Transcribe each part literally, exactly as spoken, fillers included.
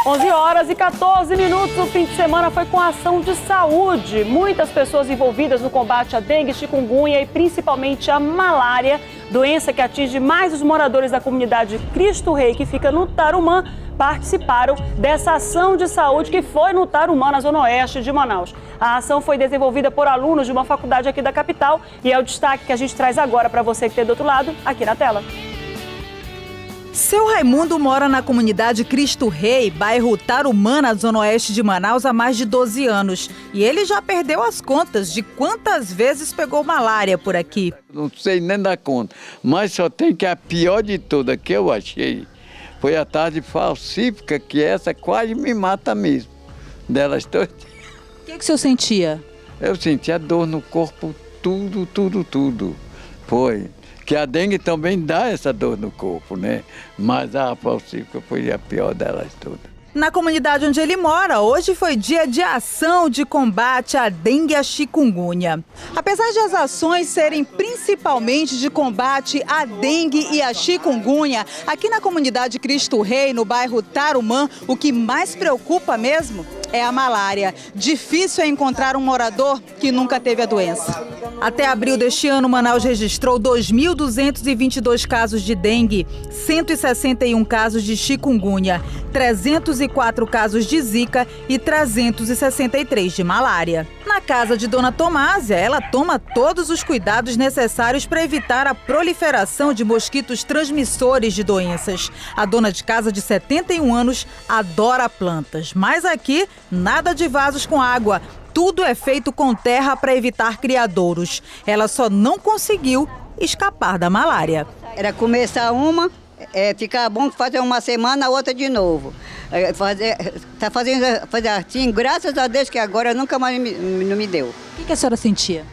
onze horas e quatorze minutos, o fim de semana foi com a ação de saúde. Muitas pessoas envolvidas no combate à dengue, chikungunya e principalmente a malária, doença que atinge mais os moradores da comunidade Cristo Rei, que fica no Tarumã, participaram dessa ação de saúde que foi no Tarumã, na zona oeste de Manaus. A ação foi desenvolvida por alunos de uma faculdade aqui da capital e é o destaque que a gente traz agora para você que tem do outro lado, aqui na tela. Seu Raimundo mora na comunidade Cristo Rei, bairro Tarumã, na zona oeste de Manaus, há mais de doze anos. E ele já perdeu as contas de quantas vezes pegou malária por aqui. Não sei nem dar conta, mas só tem que a pior de toda que eu achei foi a tarde falcífica, que essa quase me mata mesmo, delas todas. O que, que o senhor sentia? Eu sentia dor no corpo, tudo, tudo, tudo. Foi. Que a dengue também dá essa dor no corpo, né? Mas a falcífica foi a pior delas todas. Na comunidade onde ele mora, hoje foi dia de ação de combate à dengue e à chikungunya. Apesar de as ações serem principalmente de combate à dengue e à chikungunya, aqui na comunidade Cristo Rei, no bairro Tarumã, o que mais preocupa mesmo é a malária. Difícil é encontrar um morador que nunca teve a doença. Até abril deste ano, Manaus registrou dois mil duzentos e vinte e dois casos de dengue, cento e sessenta e um casos de chikungunya, trezentos e quatro casos de zika e trezentos e sessenta e três de malária. Na casa de Dona Tomásia, ela toma todos os cuidados necessários para evitar a proliferação de mosquitos transmissores de doenças. A dona de casa de setenta e um anos adora plantas, mas aqui nada de vasos com água. Tudo é feito com terra para evitar criadouros. Ela só não conseguiu escapar da malária. Era começar uma, é, ficar bom fazer uma semana, a outra de novo. É, fazer, tá fazendo fazer assim, graças a Deus que agora nunca mais me, não me deu. O que, que a senhora sentia?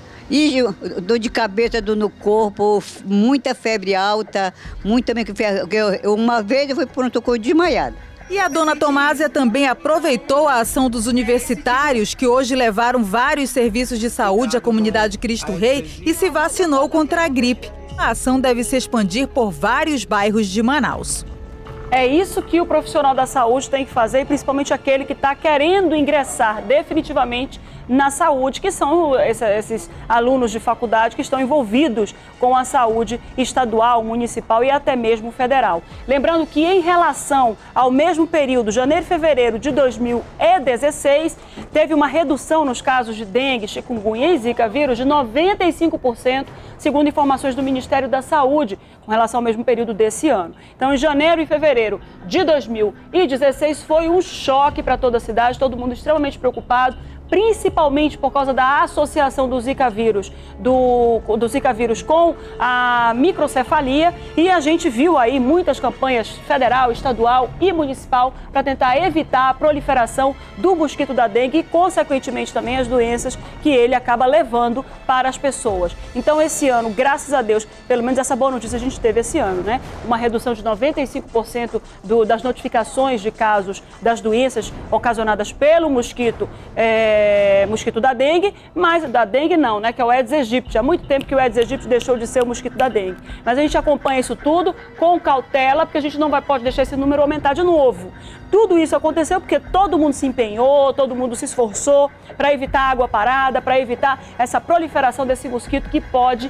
E dor de cabeça, dor no corpo, muita febre alta, muita... Eu, uma vez eu fui para um socorro desmaiada. E a dona Tomásia também aproveitou a ação dos universitários que hoje levaram vários serviços de saúde à comunidade Cristo Rei e se vacinou contra a gripe. A ação deve se expandir por vários bairros de Manaus. É isso que o profissional da saúde tem que fazer, principalmente aquele que está querendo ingressar definitivamente na saúde, que são esses alunos de faculdade que estão envolvidos com a saúde estadual, municipal e até mesmo federal. Lembrando que em relação ao mesmo período, janeiro e fevereiro de dois mil e dezesseis, teve uma redução nos casos de dengue, chikungunya e zika vírus de noventa e cinco por cento, segundo informações do Ministério da Saúde, com relação ao mesmo período desse ano. Então, em janeiro e fevereiro de dois mil e dezesseis foi um choque para toda a cidade, todo mundo extremamente preocupado, principalmente por causa da associação do Zika vírus, do, do Zika vírus com a microcefalia, e a gente viu aí muitas campanhas federal, estadual e municipal para tentar evitar a proliferação do mosquito da dengue e, consequentemente, também as doenças que ele acaba levando para as pessoas. Então, esse ano, graças a Deus, pelo menos essa boa notícia a gente teve esse ano, né? Uma redução de noventa e cinco por cento do, das notificações de casos das doenças ocasionadas pelo mosquito é, É, mosquito da dengue, mas da dengue não, né? Que é o Aedes aegypti. Há muito tempo que o Aedes aegypti deixou de ser o mosquito da dengue. Mas a gente acompanha isso tudo com cautela, porque a gente não vai, pode deixar esse número aumentar de novo. Tudo isso aconteceu porque todo mundo se empenhou, todo mundo se esforçou para evitar água parada, para evitar essa proliferação desse mosquito que pode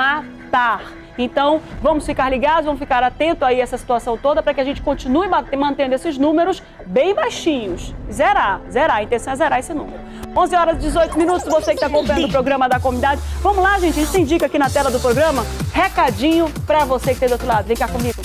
matar. Então, vamos ficar ligados, vamos ficar atentos aí a essa situação toda para que a gente continue mantendo esses números bem baixinhos. Zerar, zerar, a intenção é zerar esse número. onze horas e dezoito minutos, você que está acompanhando o programa da comunidade. Vamos lá, gente, a gente tem dica aqui na tela do programa. Recadinho para você que tem do outro lado. Vem cá comigo.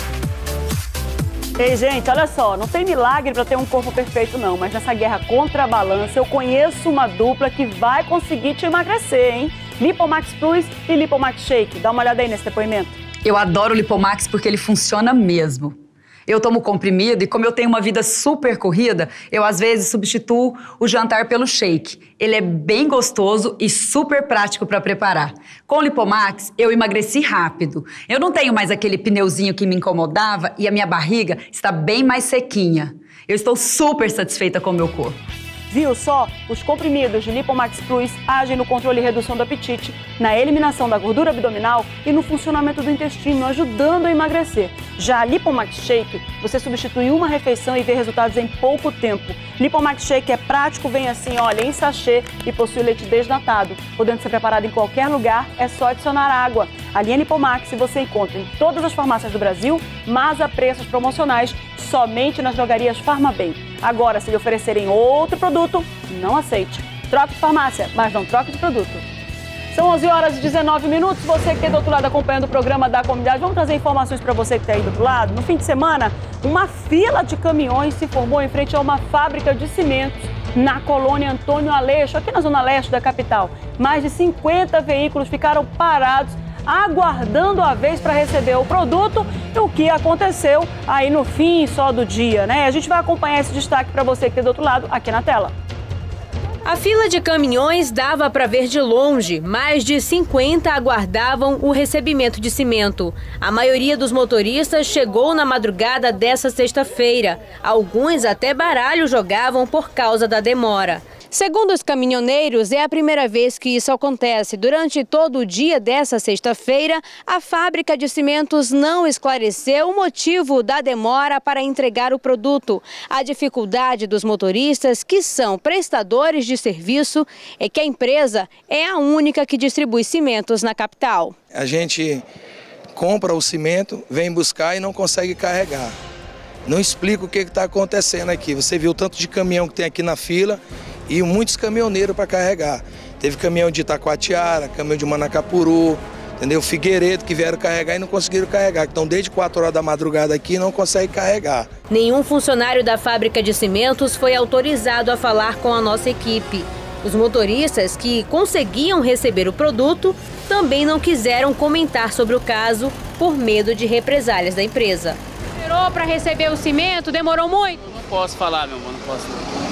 Ei, gente, olha só, não tem milagre para ter um corpo perfeito não, mas nessa guerra contra a balança eu conheço uma dupla que vai conseguir te emagrecer, hein? Lipomax Plus e Lipomax Shake. Dá uma olhada aí nesse depoimento. Eu adoro o Lipomax porque ele funciona mesmo. Eu tomo comprimido e como eu tenho uma vida super corrida, eu às vezes substituo o jantar pelo shake. Ele é bem gostoso e super prático para preparar. Com o Lipomax, eu emagreci rápido. Eu não tenho mais aquele pneuzinho que me incomodava e a minha barriga está bem mais sequinha. Eu estou super satisfeita com o meu corpo. Viu só? Os comprimidos de Lipomax Plus agem no controle e redução do apetite, na eliminação da gordura abdominal e no funcionamento do intestino, ajudando a emagrecer. Já a Lipomax Shake, você substitui uma refeição e vê resultados em pouco tempo. Lipomax Shake é prático, vem assim, olha, em sachê e possui leite desnatado. Podendo ser preparado em qualquer lugar, é só adicionar água. A linha Lipomax você encontra em todas as farmácias do Brasil, mas a preços promocionais somente nas drogarias Farmabem. Agora, se lhe oferecerem outro produto, não aceite. Troque de farmácia, mas não troque de produto. São onze horas e dezenove minutos. Você que está do outro lado acompanhando o programa da comunidade, vamos trazer informações para você que está aí do outro lado. No fim de semana, uma fila de caminhões se formou em frente a uma fábrica de cimentos na colônia Antônio Aleixo, aqui na zona leste da capital. Mais de cinquenta veículos ficaram parados, aguardando a vez para receber o produto, e o que aconteceu aí no fim só do dia, né? A gente vai acompanhar esse destaque para você que está do outro lado, aqui na tela. A fila de caminhões dava para ver de longe. Mais de cinquenta aguardavam o recebimento de cimento. A maioria dos motoristas chegou na madrugada dessa sexta-feira. Alguns até baralho jogavam por causa da demora. Segundo os caminhoneiros, é a primeira vez que isso acontece. Durante todo o dia dessa sexta-feira, a fábrica de cimentos não esclareceu o motivo da demora para entregar o produto. A dificuldade dos motoristas, que são prestadores de serviço, é que a empresa é a única que distribui cimentos na capital. A gente compra o cimento, vem buscar e não consegue carregar. Não explica o que está acontecendo aqui. Você viu o tanto de caminhão que tem aqui na fila e muitos caminhoneiros para carregar. Teve caminhão de Itacoatiara, caminhão de Manacapuru, entendeu? Figueiredo, que vieram carregar e não conseguiram carregar. Então, desde quatro horas da madrugada aqui, não consegue carregar. Nenhum funcionário da fábrica de cimentos foi autorizado a falar com a nossa equipe. Os motoristas que conseguiam receber o produto também não quiseram comentar sobre o caso por medo de represálias da empresa. Demorou para receber o cimento? Demorou muito? Eu não posso falar, meu amor, não posso não.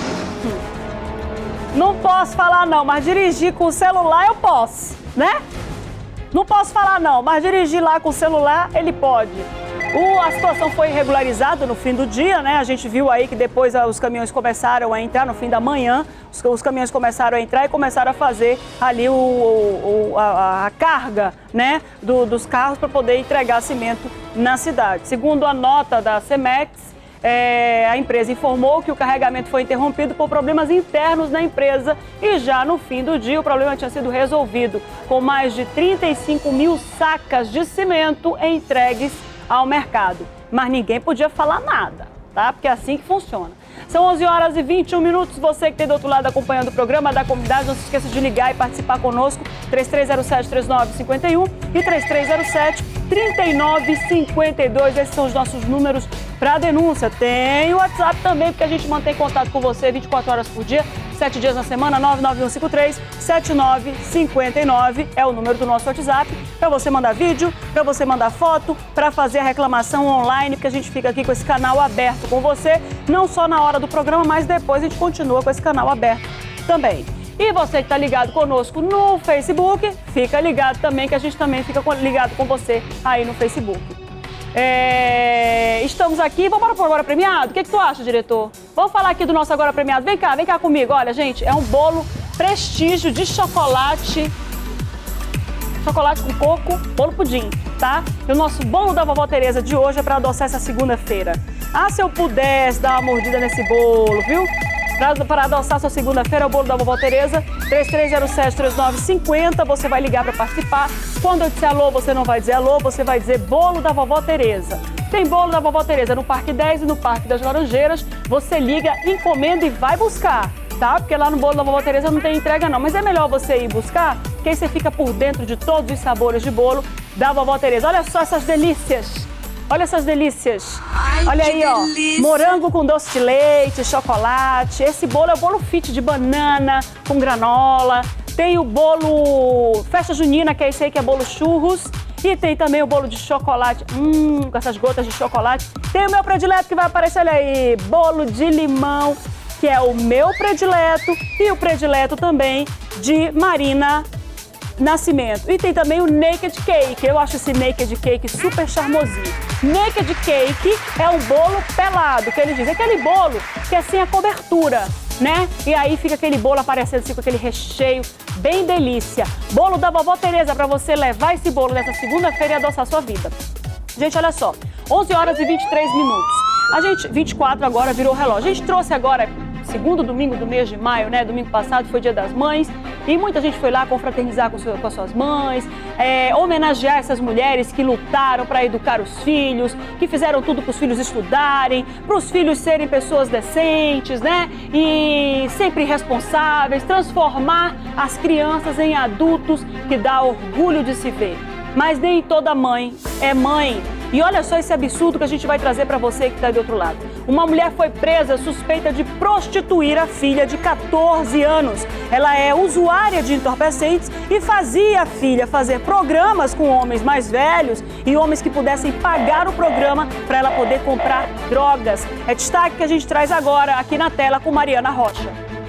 Não posso falar não, mas dirigir com o celular eu posso, né? Não posso falar não, mas dirigir lá com o celular ele pode. O, a situação foi regularizada no fim do dia, né? A gente viu aí que depois os caminhões começaram a entrar, no fim da manhã, os, os caminhões começaram a entrar e começaram a fazer ali o, o, a, a carga, né, do, dos carros para poder entregar cimento na cidade. Segundo a nota da Cemex, É, a empresa informou que o carregamento foi interrompido por problemas internos na empresa e já no fim do dia o problema tinha sido resolvido, com mais de trinta e cinco mil sacas de cimento entregues ao mercado. Mas ninguém podia falar nada, tá? Porque é assim que funciona. São onze horas e vinte e um minutos. Você que tem do outro lado acompanhando o programa da comunidade, não se esqueça de ligar e participar conosco. três três zero sete, três nove cinco um e três três zero sete, três nove cinco dois. Esses são os nossos números para denúncia. Tem o WhatsApp também, porque a gente mantém contato com você vinte e quatro horas por dia, sete dias na semana. Nove nove um cinco três, sete nove cinco nove é o número do nosso WhatsApp, para você mandar vídeo, para você mandar foto, para fazer a reclamação online, porque a gente fica aqui com esse canal aberto com você, não só na hora do programa, mas depois a gente continua com esse canal aberto também. E você que está ligado conosco no Facebook, fica ligado também, que a gente também fica ligado com você aí no Facebook. É... Estamos aqui, vamos para o Agora Premiado? O que, que tu acha, diretor? Vamos falar aqui do nosso Agora Premiado. Vem cá, vem cá comigo. Olha, gente, é um bolo Prestígio de chocolate, chocolate com coco, bolo pudim, tá? E o nosso bolo da Vovó Tereza de hoje é para adoçar essa segunda-feira. Ah, se eu pudesse dar uma mordida nesse bolo, viu? Para adoçar sua segunda-feira, o bolo da Vovó Tereza, três três zero sete, três nove cinco zero, você vai ligar para participar. Quando eu disser alô, você não vai dizer alô, você vai dizer bolo da Vovó Tereza. Tem bolo da Vovó Tereza no Parque dez e no Parque das Laranjeiras. Você liga, encomenda e vai buscar, tá? Porque lá no bolo da Vovó Tereza não tem entrega não, mas é melhor você ir buscar, que aí você fica por dentro de todos os sabores de bolo da Vovó Tereza. Olha só essas delícias. Olha essas delícias. Ai, olha aí, ó. Delícia. Morango com doce de leite, chocolate. Esse bolo é o bolo fit de banana com granola. Tem o bolo festa junina, que é esse aí que é bolo churros. E tem também o bolo de chocolate, hum, com essas gotas de chocolate. Tem o meu predileto que vai aparecer, olha aí, bolo de limão, que é o meu predileto. E o predileto também de Marina Nascimento. E tem também o Naked Cake. Eu acho esse Naked Cake super charmosinho. Naked Cake é um bolo pelado, que eles dizem. É aquele bolo que é sem a cobertura, né? E aí fica aquele bolo aparecendo assim com aquele recheio, bem delícia. Bolo da vovó Tereza, para você levar esse bolo nessa segunda-feira e adoçar a sua vida. Gente, olha só, onze horas e vinte e três minutos. A gente, vinte e quatro agora virou o relógio. A gente trouxe agora, segundo domingo do mês de maio, né? Domingo passado foi Dia das Mães. E muita gente foi lá confraternizar com, seu, com as suas mães, é, homenagear essas mulheres que lutaram para educar os filhos, que fizeram tudo para os filhos estudarem, para os filhos serem pessoas decentes, né? E sempre responsáveis, transformar as crianças em adultos que dá orgulho de se ver. Mas nem toda mãe é mãe. E olha só esse absurdo que a gente vai trazer para você que está do outro lado. Uma mulher foi presa suspeita de prostituir a filha de quatorze anos. Ela é usuária de entorpecentes e fazia a filha fazer programas com homens mais velhos e homens que pudessem pagar o programa para ela poder comprar drogas. É destaque que a gente traz agora aqui na tela com Mariana Rocha.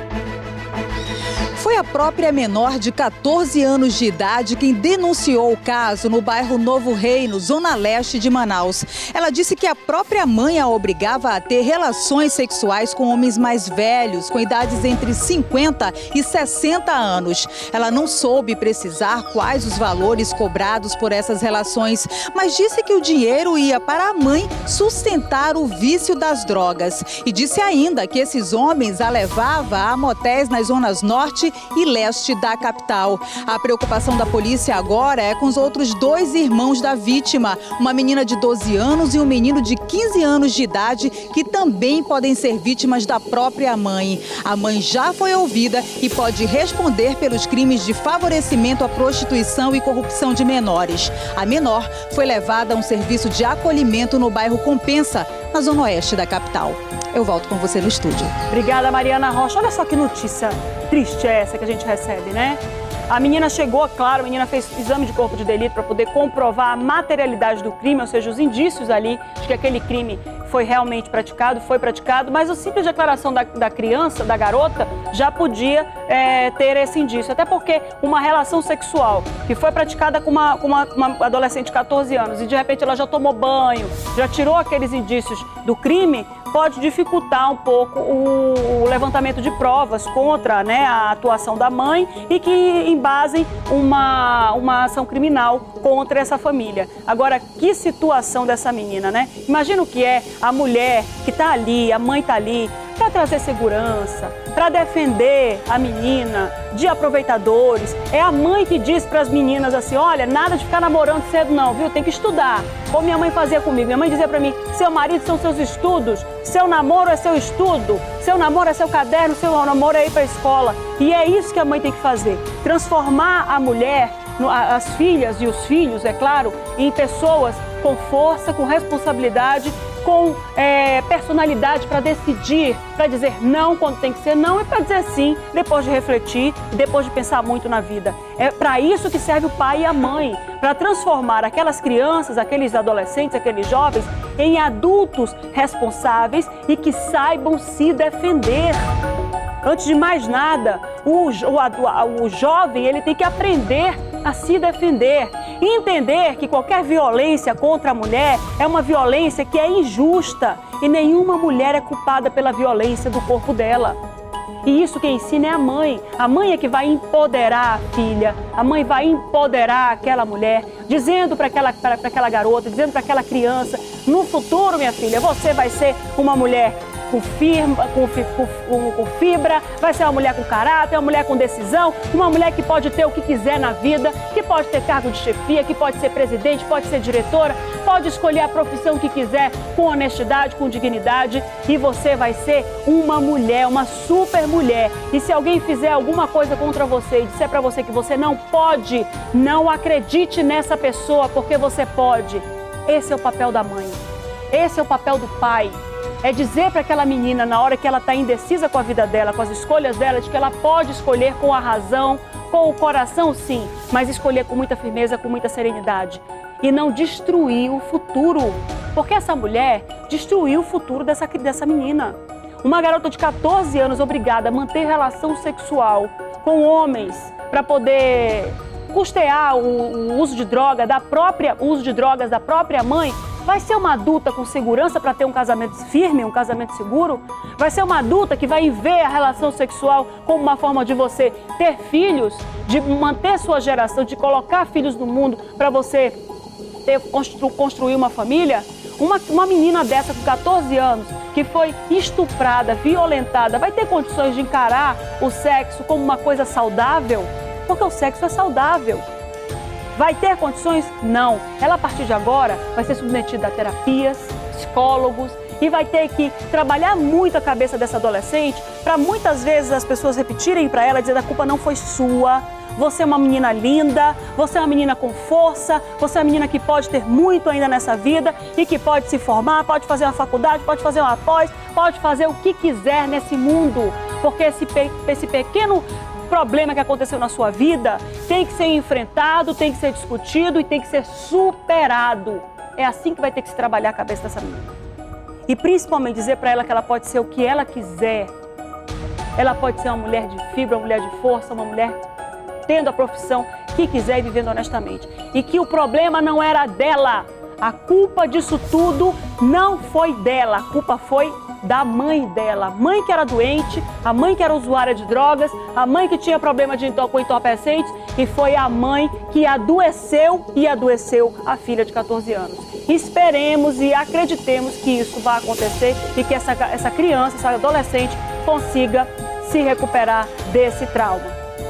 Foi a própria menor de quatorze anos de idade quem denunciou o caso no bairro Novo Reino, zona leste de Manaus. Ela disse que a própria mãe a obrigava a ter relações sexuais com homens mais velhos, com idades entre cinquenta e sessenta anos. Ela não soube precisar quais os valores cobrados por essas relações, mas disse que o dinheiro ia para a mãe sustentar o vício das drogas. E disse ainda que esses homens a levavam a motéis nas zonas norte e leste da capital. A preocupação da polícia agora é com os outros dois irmãos da vítima, uma menina de doze anos e um menino de quinze anos de idade, que também podem ser vítimas da própria mãe. A mãe já foi ouvida e pode responder pelos crimes de favorecimento à prostituição e corrupção de menores. A menor foi levada a um serviço de acolhimento no bairro Compensa, na zona oeste da capital. Eu volto com você no estúdio. Obrigada, Mariana Rocha. Olha só que notícia triste é essa que a gente recebe, né? A menina chegou, claro, a menina fez exame de corpo de delito para poder comprovar a materialidade do crime, ou seja, os indícios ali de que aquele crime foi realmente praticado, foi praticado, mas a simples declaração da, da criança, da garota, já podia é, ter esse indício. Até porque uma relação sexual que foi praticada com uma, com uma, uma adolescente de quatorze anos e de repente ela já tomou banho, já tirou aqueles indícios do crime, pode dificultar um pouco o, o levantamento de provas contra, né, a atuação da mãe e que embasem uma, uma ação criminal contra essa família. Agora, que situação dessa menina, né? Imagina o que é a mulher que está ali, a mãe está ali, para trazer segurança, para defender a menina de aproveitadores. É a mãe que diz para as meninas assim, olha, nada de ficar namorando cedo não, viu? Tem que estudar. Como minha mãe fazia comigo. Minha mãe dizia para mim, seu marido são seus estudos, seu namoro é seu estudo, seu namoro é seu caderno, seu namoro é ir para a escola. E é isso que a mãe tem que fazer, transformar a mulher, as filhas e os filhos, é claro, em pessoas com força, com responsabilidade, com é, personalidade para decidir, para dizer não quando tem que ser não e para dizer sim depois de refletir e depois de pensar muito na vida. É para isso que serve o pai e a mãe, para transformar aquelas crianças, aqueles adolescentes, aqueles jovens em adultos responsáveis e que saibam se defender. Antes de mais nada, o, o, o jovem ele tem que aprender a se defender e entender que qualquer violência contra a mulher é uma violência que é injusta e nenhuma mulher é culpada pela violência do corpo dela. E isso quem ensina é a mãe. A mãe é que vai empoderar a filha, a mãe vai empoderar aquela mulher, dizendo para aquela, para aquela garota, dizendo para aquela criança, no futuro, minha filha, você vai ser uma mulher com, firma, com, com, com fibra, vai ser uma mulher com caráter, uma mulher com decisão, uma mulher que pode ter o que quiser na vida, que pode ter cargo de chefia, que pode ser presidente, pode ser diretora, pode escolher a profissão que quiser com honestidade, com dignidade, e você vai ser uma mulher, uma super mulher. E se alguém fizer alguma coisa contra você e disser para você que você não pode, não acredite nessa pessoa, porque você pode. Esse é o papel da mãe, esse é o papel do pai. É dizer para aquela menina, na hora que ela está indecisa com a vida dela, com as escolhas dela, de que ela pode escolher com a razão, com o coração, sim, mas escolher com muita firmeza, com muita serenidade. E não destruir o futuro, porque essa mulher destruiu o futuro dessa, dessa menina. Uma garota de quatorze anos obrigada a manter relação sexual com homens para poder custear o, o uso de droga da própria, uso de drogas da própria mãe, Vai ser uma adulta com segurança para ter um casamento firme, um casamento seguro? Vai ser uma adulta que vai ver a relação sexual como uma forma de você ter filhos, de manter sua geração, de colocar filhos no mundo para você ter, constru, construir uma família? Uma, uma menina dessa com quatorze anos, que foi estuprada, violentada, vai ter condições de encarar o sexo como uma coisa saudável? Porque o sexo é saudável. Vai ter condições? Não. Ela, a partir de agora, vai ser submetida a terapias, psicólogos e vai ter que trabalhar muito a cabeça dessa adolescente para muitas vezes as pessoas repetirem para ela, dizendo: a culpa não foi sua, você é uma menina linda, você é uma menina com força, você é uma menina que pode ter muito ainda nessa vida e que pode se formar, pode fazer uma faculdade, pode fazer uma pós, pode fazer o que quiser nesse mundo, porque esse, pe esse pequeno problema que aconteceu na sua vida tem que ser enfrentado, tem que ser discutido e tem que ser superado. É assim que vai ter que se trabalhar a cabeça dessa menina. E principalmente dizer para ela que ela pode ser o que ela quiser. Ela pode ser uma mulher de fibra, uma mulher de força, uma mulher tendo a profissão que quiser e vivendo honestamente. E que o problema não era dela. A culpa disso tudo não foi dela, a culpa foi da mãe dela. A mãe que era doente, a mãe que era usuária de drogas, a mãe que tinha problema de com entorpecentes e foi a mãe que adoeceu e adoeceu a filha de quatorze anos. Esperemos e acreditemos que isso vai acontecer e que essa, essa criança, essa adolescente consiga se recuperar desse trauma.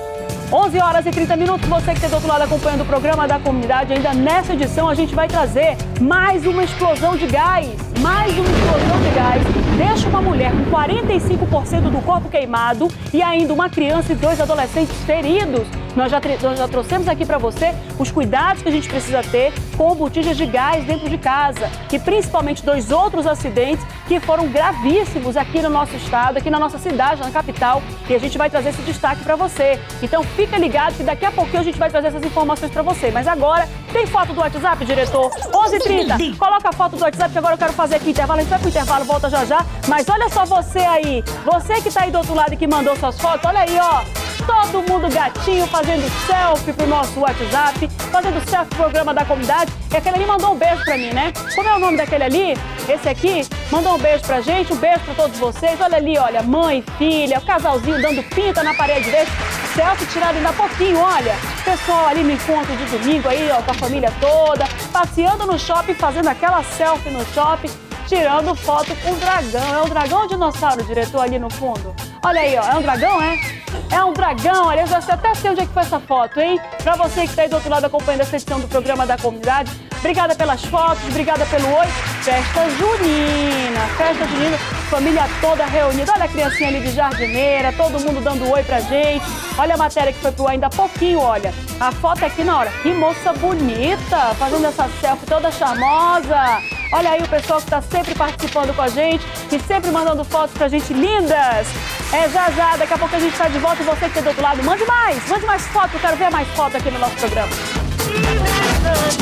onze horas e trinta minutos, você que está do outro lado acompanhando o programa da comunidade, ainda nessa edição a gente vai trazer mais uma explosão de gás, mais uma explosão de gás, deixa uma mulher com quarenta e cinco por cento do corpo queimado e ainda uma criança e dois adolescentes feridos. Nós já, nós já trouxemos aqui para você os cuidados que a gente precisa ter com botijas de gás dentro de casa e principalmente dois outros acidentes que foram gravíssimos aqui no nosso estado, aqui na nossa cidade, na capital, e a gente vai trazer esse destaque para você. Então fica ligado que daqui a pouquinho a gente vai trazer essas informações para você. Mas agora, tem foto do WhatsApp, diretor? onze e trinta, coloca a foto do WhatsApp que agora eu quero fazer aqui intervalo. A gente vai pro intervalo, volta já já. Mas olha só você aí, você que tá aí do outro lado e que mandou suas fotos, olha aí, ó. Todo mundo gatinho fazendo selfie pro nosso WhatsApp, fazendo selfie pro programa da comunidade. E aquele ali mandou um beijo pra mim, né? Como é o nome daquele ali? Esse aqui mandou um beijo pra gente, um beijo pra todos vocês. Olha ali, olha, mãe, filha, o casalzinho dando pinta na parede dele. Selfie tirado ainda há pouquinho, olha. Pessoal ali no encontro de domingo aí, ó, com a família toda, passeando no shopping, fazendo aquela selfie no shopping, tirando foto com o dragão. É um dragão ou dinossauro, diretor, ali no fundo? Olha aí, ó, é um dragão, é? É um dragão, aliás, eu até sei onde é que foi essa foto, hein? Pra você que está aí do outro lado acompanhando essa edição do programa da comunidade, obrigada pelas fotos, obrigada pelo oi. Festa junina, festa junina, família toda reunida. Olha a criancinha ali de jardineira, todo mundo dando oi pra gente. Olha a matéria que foi pro ar ainda há pouquinho, olha. A foto aqui na hora. Que moça bonita, fazendo essa selfie toda charmosa. Olha aí o pessoal que está sempre participando com a gente e sempre mandando fotos pra gente lindas. É já já, daqui a pouco a gente está de volta e você que está do outro lado, mande mais, mande mais fotos, eu quero ver mais fotos aqui no nosso programa.